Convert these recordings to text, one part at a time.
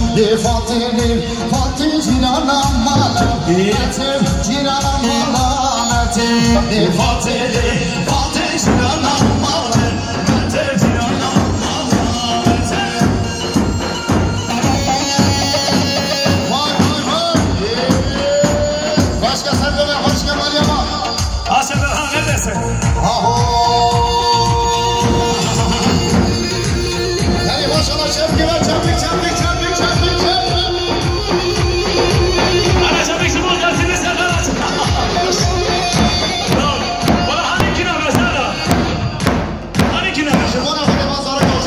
de Fatih Fatih Cinana Malatem Cinana Malatem de Fatih Fatih Cinana Malatem Cinana Malatem. Vay vay vay. Başka sen de hoş geldin ya. Hasan ha neredesin? Aho. Hey maşallah çabuk gel çabuk çabuk çabuk çabuk çabuk. Ana çabuk çabuk dersini senden aç. Tamam. Bana hani kina mesela? Hani kina? Şu bana hadi pazara koş.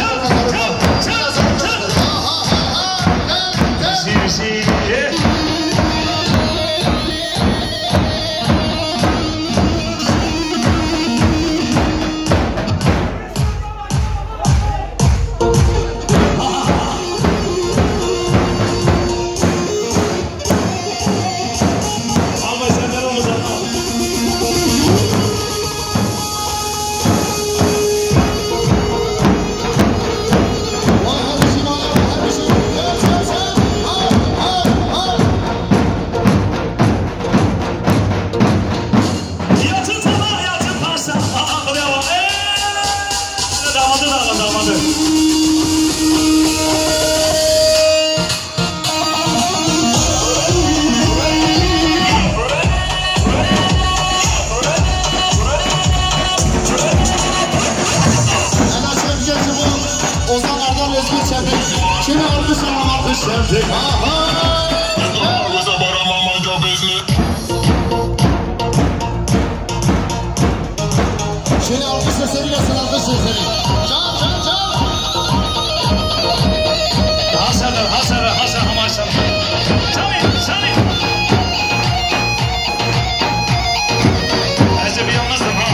Şimdi alkış ama alkış sevdik. Şimdi alkışla seviyorsun, alkışla seni. Çal çal çal. Hasan maşallah. Çalayım. Ece bir yalnızdım ha.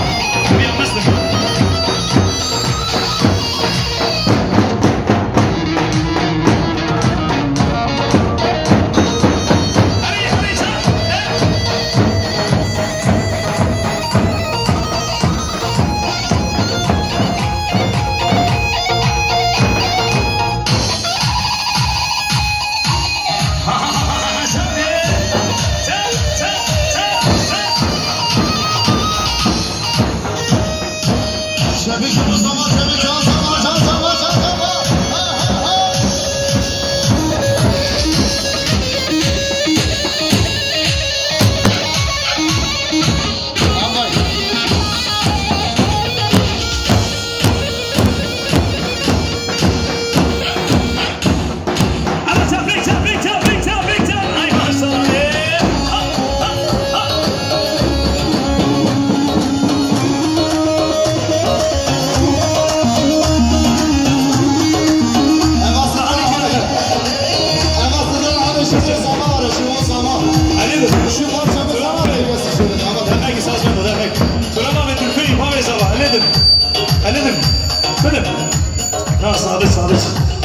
Sadıç.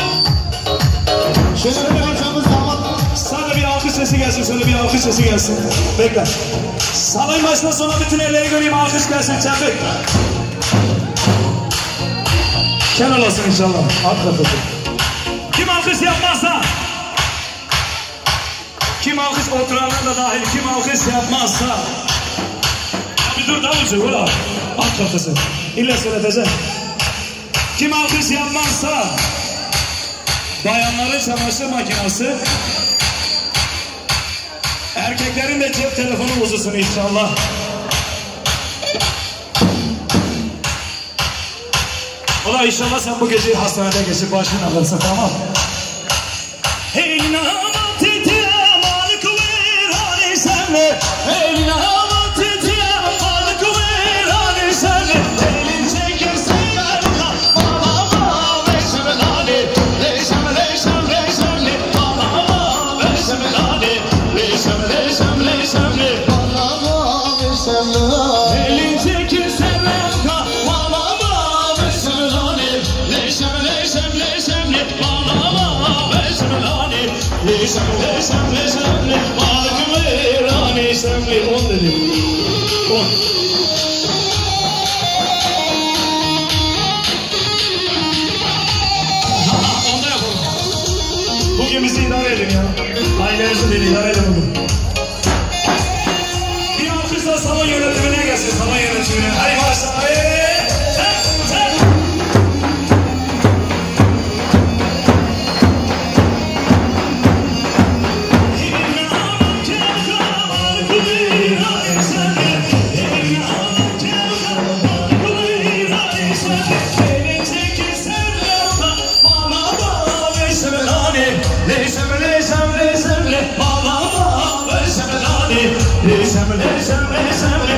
Şöyle bir parçamız damat. Sana bir alkış sesi gelsin, şöyle bir alkış sesi gelsin. Bekle. Salayım başına sonra bütün elleri göreyim, alkış gelsin, çembek. Kenar olsun inşallah. Alt kapısı. Kim alkış yapmazsa? Kim alkış oturanlar da dahil, kim alkış yapmazsa? Bir dur davulcu, vura. Alt kapısı. İlle söyleteceğim. Kim alkış yapmazsa bayanların çamaşır makinesi, erkeklerin de cep telefonu uzasın inşallah. Ola inşallah sen bu geceyi hastanede geçip başını alırsın, tamam. Hey namat titiya malik virani senle, hey namat titiya malik virani senle. Leşemle Malık verani semli on dedim. On. Onda yapalım. Bugün dilimizi idare edin ya. Ailenizin dili idare edin bunu. Bir alkışla salon yönetimine gelsin, salon yönetimine. Hadi başla. Leysen